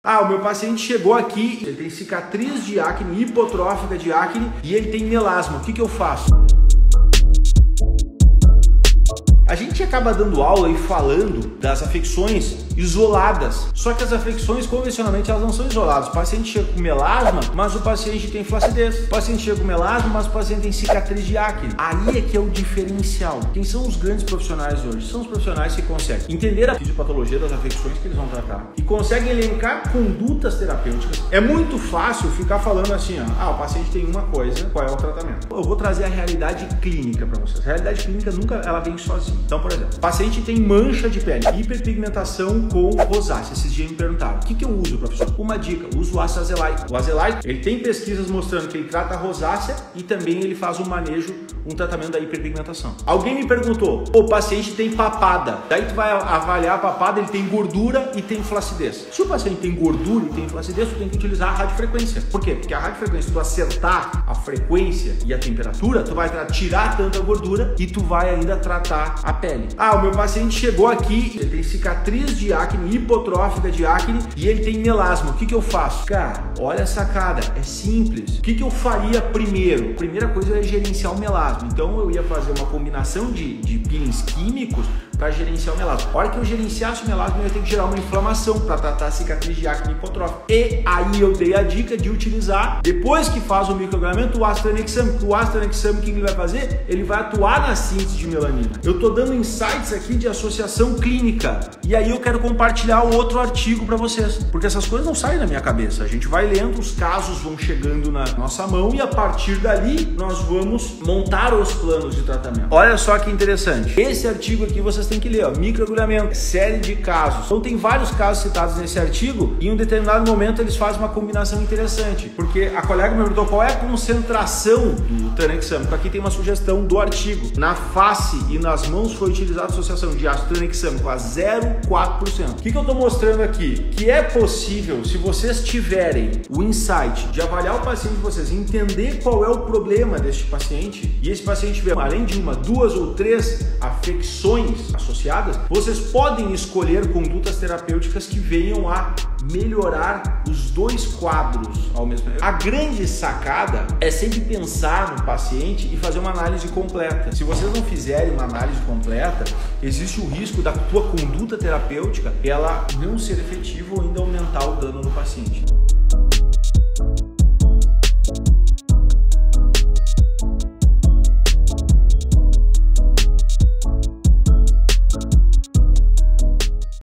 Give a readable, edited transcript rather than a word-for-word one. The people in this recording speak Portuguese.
Ah, o meu paciente chegou aqui, ele tem cicatriz de acne, hipotrófica de acne e ele tem melasma. O que eu faço? A gente acaba dando aula e falando das afecções isoladas, só que as afecções convencionalmente elas não são isoladas. O paciente chega com melasma, mas o paciente tem flacidez. O paciente chega com melasma, mas o paciente tem cicatriz de acne. Aí é que é o diferencial. Quem são os grandes profissionais hoje? São os profissionais que conseguem entender a fisiopatologia das afecções que eles vão tratar e conseguem elencar condutas terapêuticas. É muito fácil ficar falando assim, ó, o paciente tem uma coisa, qual é o tratamento? Eu vou trazer a realidade clínica para vocês. A realidade clínica nunca ela vem sozinha. Então, por exemplo, o paciente tem mancha de pele, hiperpigmentação com rosácea. Esses dias me perguntaram, o que eu uso, professor? Uma dica, uso o ácido azelaico. O azelaico, ele tem pesquisas mostrando que ele trata a rosácea e também ele faz um manejo, um tratamento da hiperpigmentação. Alguém me perguntou, o paciente tem papada. Daí tu vai avaliar a papada, ele tem gordura e tem flacidez. Se o paciente tem gordura e tem flacidez, tu tem que utilizar a radiofrequência. Por quê? Porque a radiofrequência, se tu acertar a frequência e a temperatura, tu vai tirar tanta gordura e tu vai ainda tratar a pele. Ah, o meu paciente chegou aqui, ele tem cicatriz de acne, hipotrófica de acne e ele tem melasma. O que eu faço? Cara, olha a sacada, é simples. O que eu faria primeiro? A primeira coisa é gerenciar o melasma. Então eu ia fazer uma combinação de peelings químicos para gerenciar o melasma. A hora que eu gerenciasse o melasma, eu ia ter que gerar uma inflamação para tratar a cicatriz de acne hipotrófica. E aí eu dei a dica de utilizar, depois que faz o microagulhamento, o ácido tranexâmico. O ácido tranexâmico, o que ele vai fazer? Ele vai atuar na síntese de melanina. Eu tô dando insights aqui de associação clínica. E aí eu quero compartilhar outro artigo para vocês, porque essas coisas não saem da minha cabeça. A gente vai lendo, os casos vão chegando na nossa mão e a partir dali nós vamos montar os planos de tratamento. Olha só que interessante. Esse artigo aqui vocês têm que ler, ó, microagulhamento, série de casos. Então tem vários casos citados nesse artigo e em um determinado momento eles fazem uma combinação interessante, porque a colega me perguntou qual é a concentração do tranexâmico. Aqui tem uma sugestão do artigo. Na face e nas mãos foi utilizada a associação de ácido tranexâmico a 0,4%. O que eu estou mostrando aqui? Que é possível, se vocês tiverem o insight de avaliar o paciente de vocês, entender qual é o problema deste paciente e esse paciente tiver, além de uma, duas ou três afecções associadas, vocês podem escolher condutas terapêuticas que venham a melhorar os dois quadros ao mesmo tempo. A grande sacada é sempre pensar no paciente e fazer uma análise completa. Se vocês não fizerem uma análise completa, existe o risco da tua conduta terapêutica ela não ser efetiva ou ainda aumentar o dano no paciente.